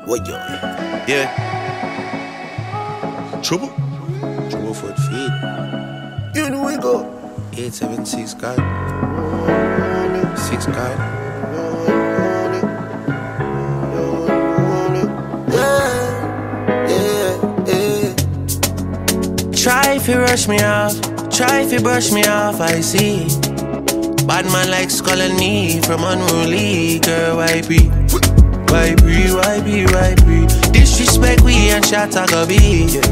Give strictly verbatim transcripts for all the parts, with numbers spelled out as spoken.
What yo? Yeah. Trouble? Trouble for the feet. You know we go. eight seven six God. Six God. Yeah, yeah, yeah. Try if you rush me off, try if you brush me off, I see. Bad man likes calling me from unruly, girl, why be? Why be, why be, why be? Disrespect we and shot I go be, yeah.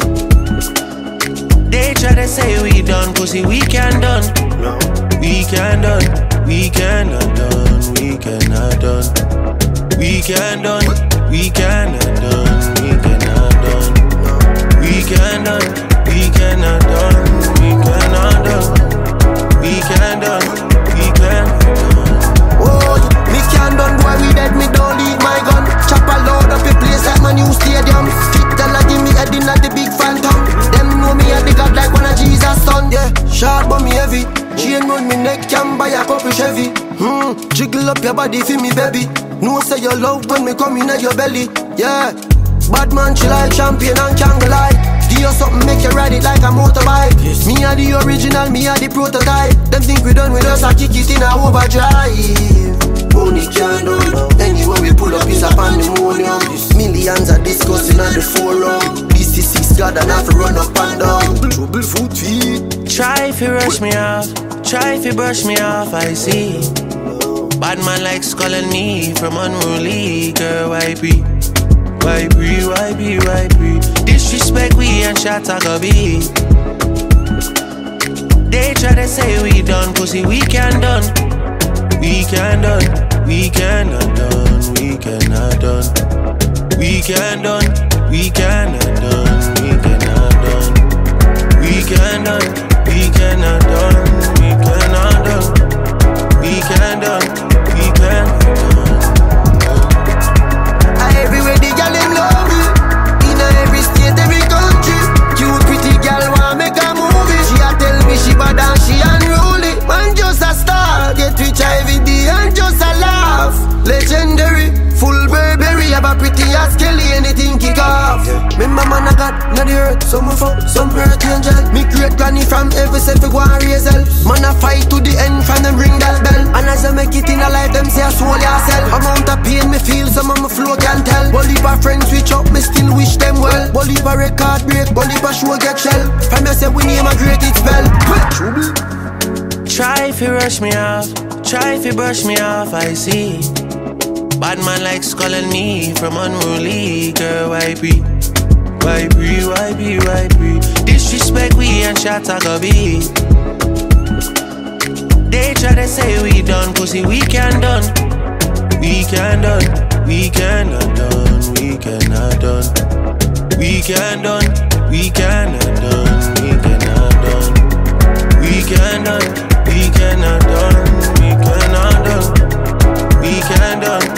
They try to say we done, pussy we can done. No. We can done, we cannot done, we cannot done. We can done, we cannot done, we cannot done. We can done, we cannot done, we cannot done. We can done, we cannot done. Oh, me can done, boy, we dead, me don't leave my gun. Chop a load up a place like my new stadium. Fit tell I give me head in at the big phantom. Them know me at the God like one of Jesus' son. Yeah, sharp but me heavy. Chain round me neck, can buy a couple Chevy. Hmm, jiggle up your body for me, baby. No say your love when me come in at your belly. Yeah, bad man chill like champion and can't go lie. Give you something, make you ride it like a motorbike. Yes. Me are the original, me are the prototype. Them think we done with us, I kick it in a overdrive. Money can't done. Anywhere we pull up is a pandemonium. Millions are discussing on the forum. This is six God and have to run up and down. Trouble foot feet. Try if you rush me off, try if you brush me off, I see. Bad man likes calling me from unruly, girl, why be? Why be, why be, why be? Disrespect we and shot I go be. They try to say we done, pussy we can done. We can done, we cannot done, we cannot done. We can done, we cannot done, we cannot done. We can done, we cannot done, we cannot done. We can done, we cannot done. Everywhere the girl them love me. In every state, every country. Cute pretty girl want make a movie. She a tell me she bad and she unruly. Man just a star, get rich every day and just a laugh. Legendary, full Burberry, have a pretty ass Kelly, anything kick off. Me mama na God, na the earth, some fuck, some earth angel. Me great granny from every self go and raise hell. Man a fight to the end from them ring that bell. And as I make it in a life, them say I soul yourself. Amount of pain me feel, some of my flow can tell. Bolivar friends switch up, me still wish them well. Bolivar record break, Bolivar show get shell. From me say we name a great it spell. Try if you rush me off, try if you brush me off, I see. Bad man likes calling me from unruly, girl, why be? Why be, why be, why be? Disrespect we and shot I go be. They try to say we done, pussy we can done. We can done, we cannot done, we cannot done. We can done, we cannot done, we cannot done. We can done, we cannot done, we cannot done. We can done.